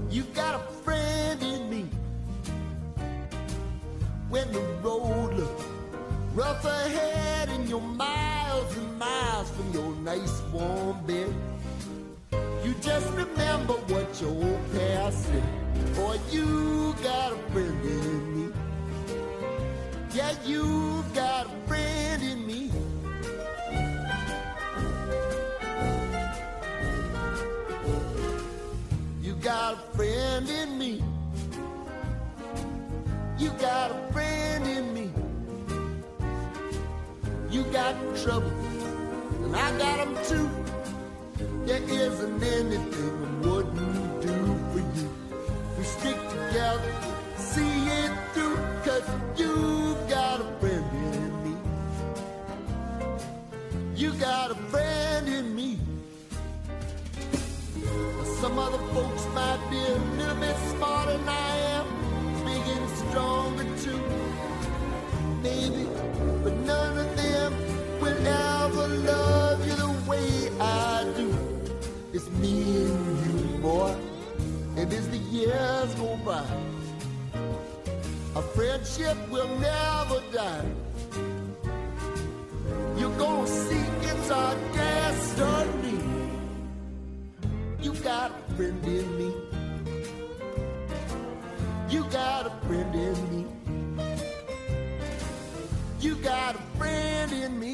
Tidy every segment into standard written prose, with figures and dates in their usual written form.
You got a friend in me. When the road looks rough ahead and you're miles and miles from your nice warm bed, you just remember what your old past said. Boy, you got a friend in me. Yeah, you got a friend in me. You got a friend in me. You got a friend in me. You got trouble, and I got them too. There isn't anything I wouldn't do for you. We stick together, see it through, 'cause you got a friend in me. You got a friend in me. Some other folks might be a little bit smarter than I am, big and stronger too, maybe, but none of them will ever love you the way I do. It's me and you, boy, and as the years go by, our friendship will never die. You're gonna see it's our destiny. You got a friend in me. You got a friend in me. You got a friend in me.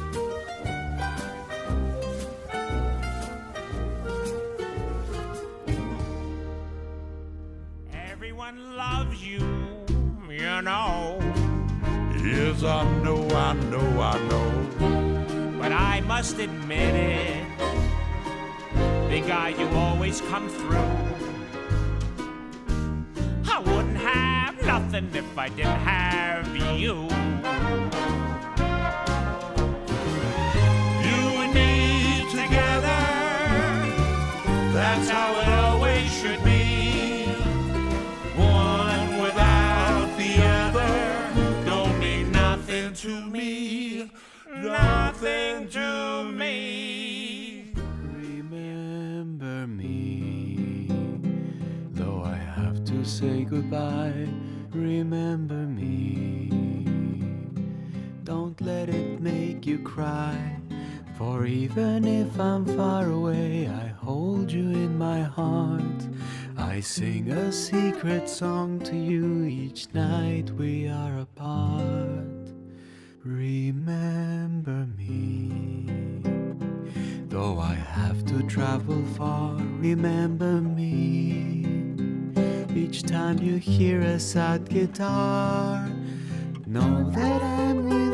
Everyone loves you, you know. Yes, I know, I know, I know. But I must admit it, big guy, you always come through. I wouldn't have nothing if I didn't have you. You and me together, That's how it always should be. one without the other, don't mean nothing to me, Nothing to me. Remember me, though I have to say goodbye. Remember me, don't let it make you cry. For even if I'm far away, I hold you in my heart. I sing a secret song to you each night we are apart. Remember me, though I have to travel far. Remember me, each time you hear a sad guitar, know that I'm with